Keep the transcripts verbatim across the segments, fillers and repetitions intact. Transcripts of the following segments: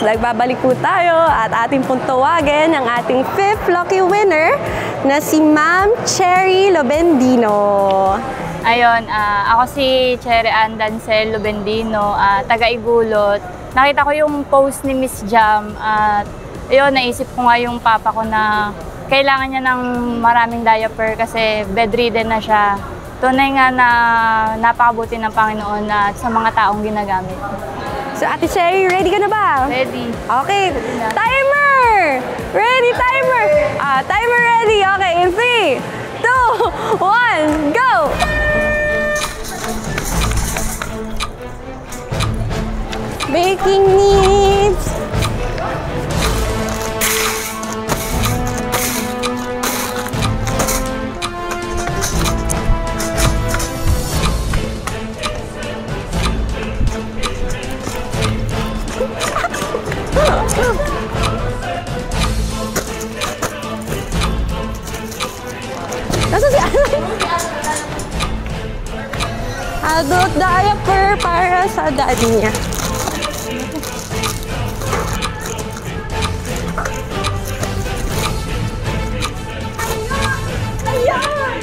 nagbabalik po tayo at ating pong tawagin ang ating fifth lucky winner na si Ma'am Cherry Lobendino. Ayun, uh, ako si Cherry Ann Dancel Lobendino, uh, taga-Igulot. Nakita ko yung post ni Miss Jam at ayun, naisip ko nga yung papa ko na kailangan niya ng maraming diaper kasi bedridden na siya. Tunay nga na napakabuti ng Panginoon at sa mga taong ginagamit. So, Ate Cherry, ready ka na ba? Ready. Okay. Timer! Ready, timer! Ah, timer ready. Okay, in three, two, one, go! Baking needs. Nasa si Alan? Adult diaper para sa daddy niya. Ayan!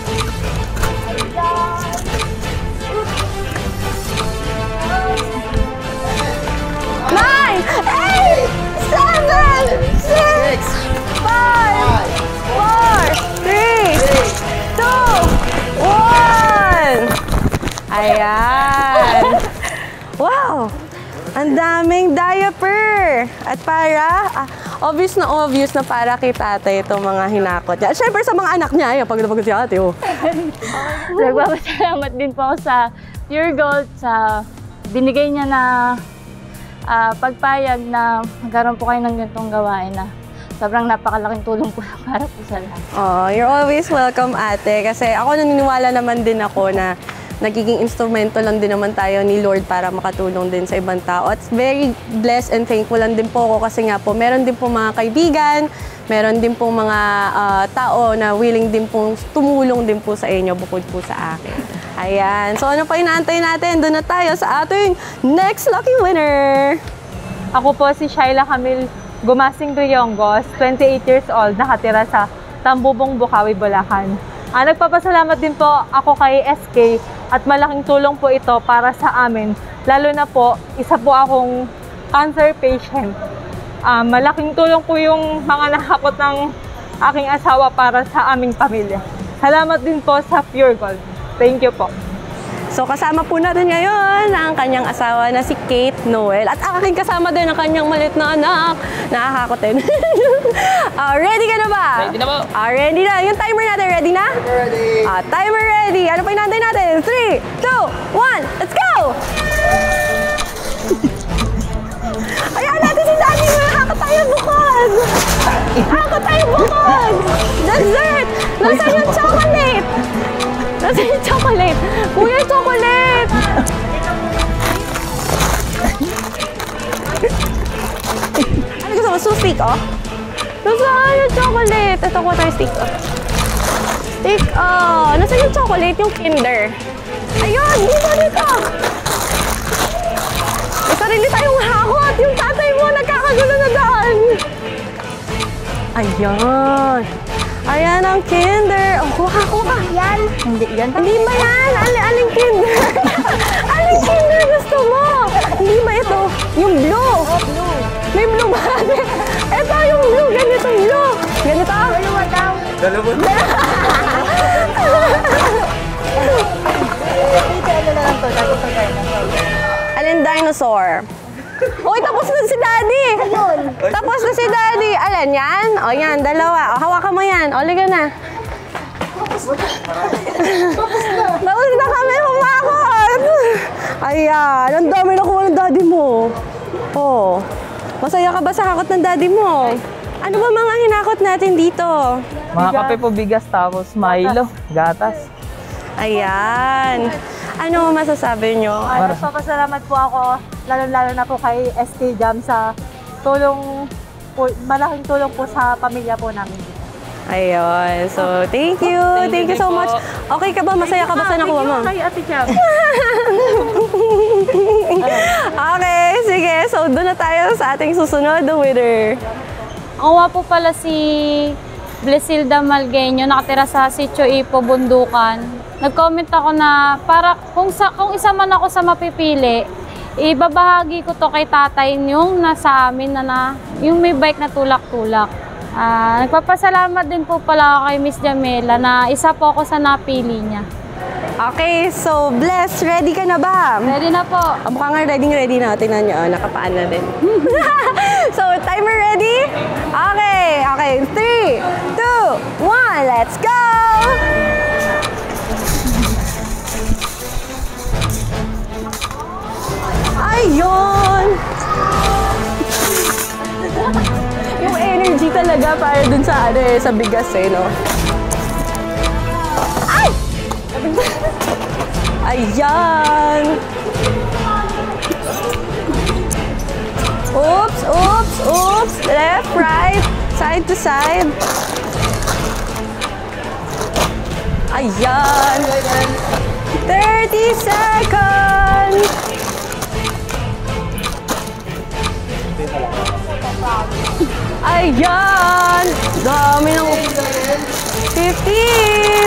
Nine! Eight! Seven! Six! Five! Four! Three! Two! One! Ayan! Wow! Ang daming diaper! At para, ah, obvious na obvious na para kay tatay itong mga hinakot niya. At syempre sa mga anak niya, ayun, pagod na pagod si ate, oh. Nagpapasalamat din po ako sa Pure Gold sa binigay niya na uh, pagpayag na magkaroon po kayo ng ganitong gawain na sobrang napakalaking tulong po para po sa lahat. Oh, you're always welcome, ate. Kasi ako naniniwala naman din ako na nagiging instrumento lang din naman tayo ni Lord para makatulong din sa ibang tao. At very blessed and thankful lang din po ako kasi nga po meron din po mga kaibigan, meron din po mga uh, tao na willing din pong tumulong din po sa inyo bukod po sa akin. Ayan. So ano pa inaantay natin? Doon na tayo sa ating next lucky winner. Ako po si Shaila Camille Gumasing Riongos, twenty-eight years old, nakatira sa Tambubong, Bukawi, Bulacan. Ah, nagpapasalamat din po ako kay S K at malaking tulong po ito para sa amin. Lalo na po, isa po akong cancer patient. Ah, malaking tulong po yung mga nakakot ng aking asawa para sa aming pamilya. Salamat din po sa Pure Gold. Thank you po. So kasama po natin ngayon ang kanyang asawa na si Kate Noel. At aking kasama din ang kanyang maliit na anak. Nakakakotin. uh, ready ka na ba? Ready na po. Uh, ready na. Yung timer natin, ready na? Ready. Uh, timer ready. Ano pa inaantay natin? three, two, one, let's go! Ayan natin si Daddy. Nakaka tayo bukod. Nakaka tayo bukod. Dessert. Nasaan yung chocolate? Nasaan yung chocolate? Kuya, chocolate! Ano gusto mo? Sustik, oh? Nasaan yung chocolate? Ito ko tayo stick, oh. Stick, oh. Nasaan yung chocolate? Yung Kinder. Ayun! Dito, dito! May sarili tayong hakot! Yung tatay mo nagkakagulo na daan! Ayan! Ayan ang Kinder! Oh, kuha, kuha! Yan! Hindi yan. Hindi ba yan? Ali, aling Kinder? Aling Kinder gusto mo? Hindi ba ito? Yung blue? Oh, blue. May blue ba? Ito yung blue. Ganito blue. Ganito? Dalawa daw. Dalawa daw. Ano na lang to? Alin dinosaur? Uy, tapos na si Daddy! Ayun! Tapos na si Daddy! Alin yan? O yan, dalawa. O, hawakan mo yan. O, liga na. Tapos na. Tapos na kami humakot! Ayan, ang dami nakuha ng Daddy mo. Oh, masaya ka ba sa hakot ng Daddy mo? Ano ba mga hinakot natin dito? Mga kape po, bigas, tapos Milo, gatas. Ayan. Ano masasabi nyo? Ay, nagpapasalamat po ako, lalo-lalo na po kay S K Jam sa tulong po, malaking tulong po sa pamilya po namin. Ayun. So, thank you. Thank you so much. Okay ka ba? Masaya ka ba sa nakuha mo? Kay Ate Jam. Okay, sige. So, doon na tayo sa ating susunod, the winner. Ako nga po pala si Blesilda Malgueño, nakatira sa Sitio Ipo, Bundukan. Nag-comment ako na para kung, sa, kung isa man ako sa mapipili, ibabahagi ko to kay tatay yung nasa amin na, na yung may bike na tulak-tulak. Uh, nagpapasalamat din po pala ako kay Miss Jamela na isa po ako sa napili niya. Okay, so Bless, ready ka na ba? Ready na po. Ah, mukhang nga ready ready na. Tingnan nyo, oh, nakapaan na din. So, timer ready? Okay, okay. three, two, one, let's go! Ayun! Yung energy talaga para dun sa ano eh, sa bigas eh, no? Ay! Ayan! Oops, oops, oops! Left, right, side to side. Ayan! thirty seconds! Ayan! Dami ng... fifteen!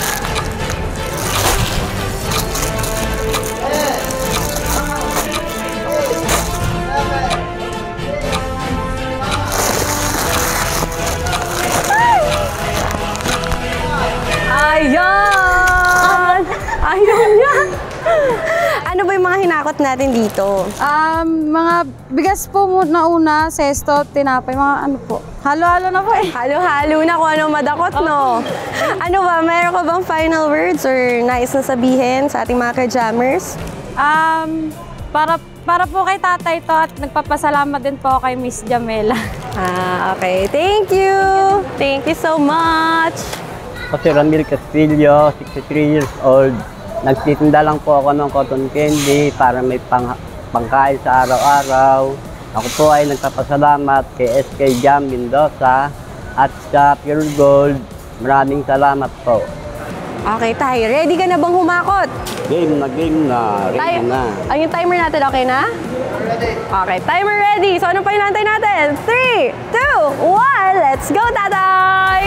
Ayan! Ayun yan! Ano ba yung mga hinakot natin dito? Um, mga bigas po na una, sesto, tinapay, mga ano po. Halo-halo na po eh. Halo-halo na kung anong madakot, no? Ano ba, meron ka bang final words or nais na sabihin sa ating mga ka-jammers? Um, para, para po kay tatay to at nagpapasalamat din po kay Miss Jamela. Ah, okay. Thank you! Thank you so much! Ako si Ramil Castillo, sixty-three years old. Nagtitinda lang po ako ng cotton candy para may pang pangkain sa araw-araw. Ako po ay nagpapasalamat kay S K Jam Mendoza at sa Pure Gold. Maraming salamat po. Okay, Tay. Ready ka na bang humakot? Game na, game na. Ready Tay, na. Ang yung timer natin, okay na? Ready. Okay, timer ready. So, ano pa hinantay natin? three, two, one, let's go, tatay!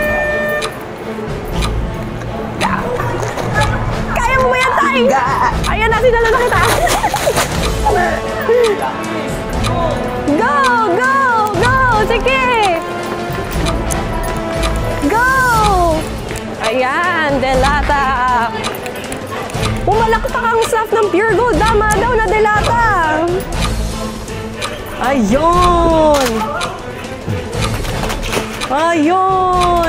Kaya mo ba yan, Tay? Ayan na, sinalo na kita. Go, go, go! Sige! Go! Ayan, Delata. Pumalak pa kang staff ng Pure Gold. Dama daw na Delata. Ayun! Ayun!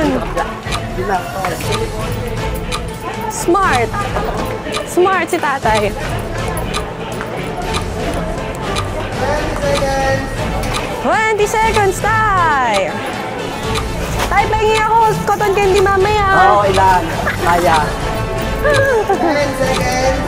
Smart! Smart si tatay. twenty seconds, Tay! Tay, pahingi ako cotton candy mamaya. Oo, oh, ilan? Kaya. ten seconds.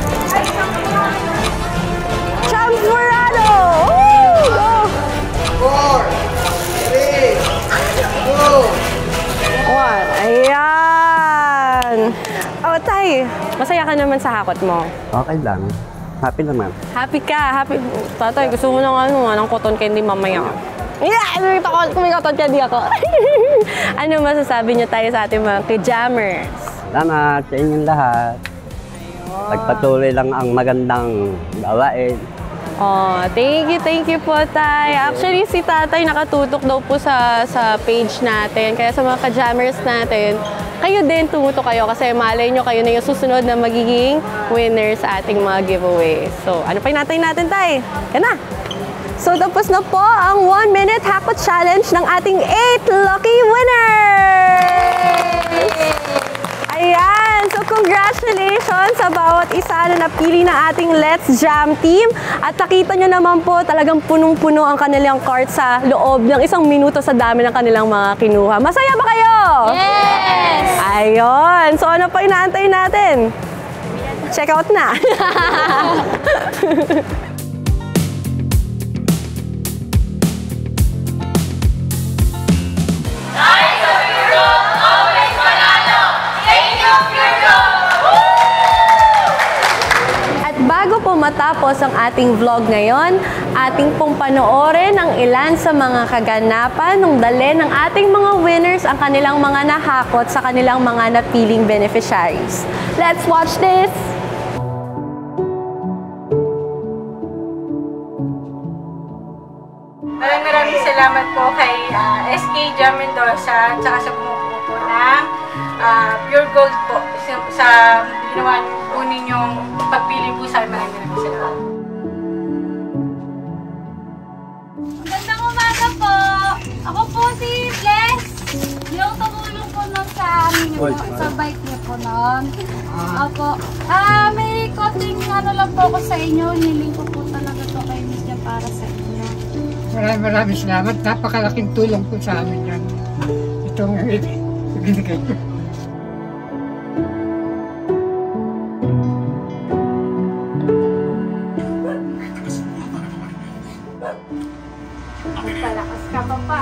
Champs Morado! Woo! Go! four, three, two, One. Ayan! Oh, Tay, masaya ka naman sa hakot mo. Okay lang. Happy naman. Happy ka, happy. Tatay, gusto mo ng ano, ng cotton candy mamaya. Yeah! May cotton, may cotton candy ako. Ano masasabi niyo tayo sa ating mga ka-jammers? Salamat sa inyong lahat. Pagpatuloy lang ang magandang gawain. Oh, thank you, thank you po, Tay. Actually, si Tatay nakatutok daw po sa sa page natin. Kaya sa mga ka-jammers natin, kayo din tumutok kayo kasi malay nyo kayo na yung susunod na magiging winner sa ating mga giveaways. So, ano pa yung natin natin, Tay? Yan na! So, tapos na po ang one minute Hakot Challenge ng ating eight lucky winners! Ayan! So, congratulations sa bawat isa na napili na ating Let's Jam team. At nakita nyo naman po, talagang punong-puno ang kanilang cart sa loob ng isang minuto sa dami ng kanilang mga kinuha. Masaya ba kayo? Yes! Ayun! So, ano pa inaantay natin? Check out na! Nice of Europe! matapos ang ating vlog ngayon, ating pong panoorin ang ilan sa mga kaganapan nung dali ng ating mga winners ang kanilang mga nahakot sa kanilang mga napiling beneficiaries. Let's watch this! Maraming maraming salamat po kay uh, S K Jam Mendoza at saka sa bumubuo po ng uh, Pure Gold po sa, sa ginawa po ninyong pagpili po sa akin. Maraming maraming salamat. Magandang umaga po! Ako po si Bless. Yung tumulong po nun sa amin niyo po, sa bike niyo po nun. Ako. Ah, may konting ano lang po ako sa inyo. Niling ko po talaga to kay Miss Jam para sa inyo. Maraming maraming salamat. Napakalaking tulong po sa amin yan. Itong binigay ko. Palakas ka pa pa.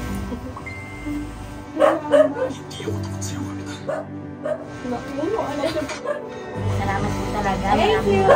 Salamat po talaga. Thank you.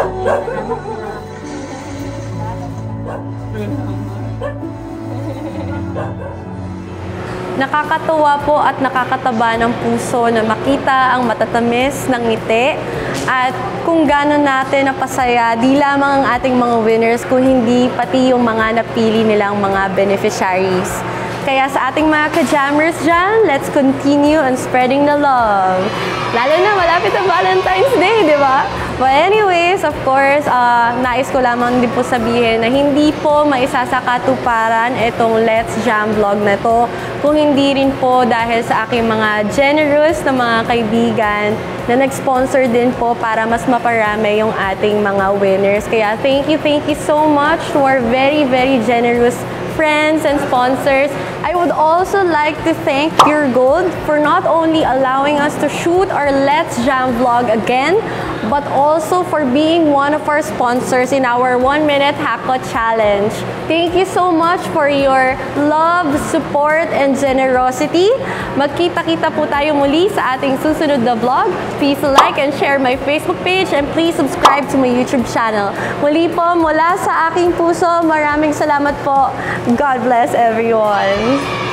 Nakakatuwa po at nakakataba ng puso na makita ang matatamis ng ngiti at kung gano'n natin napasaya di lamang ang ating mga winners kung hindi pati yung mga napili nilang mga beneficiaries. Kaya sa ating mga ka-jammers dyan, let's continue on spreading the love. Lalo na malapit ang Valentine's Day, di ba? But anyways, of course, uh, nais ko lamang din po sabihin na hindi po maisasakatuparan itong Let's Jam vlog na to kung hindi rin po dahil sa aking mga generous na mga kaibigan na nag-sponsor din po para mas maparami yung ating mga winners. Kaya thank you, thank you so much to our very, very generous friends and sponsors. I would also like to thank Pure Gold for not only allowing us to shoot our Let's Jam vlog again, but also for being one of our sponsors in our one minute Hakot Challenge. Thank you so much for your love, support, and generosity. Magkita-kita po tayo muli sa ating susunod na vlog. Please like and share my Facebook page and please subscribe to my YouTube channel. Muli po, mula sa aking puso, maraming salamat po. God bless everyone.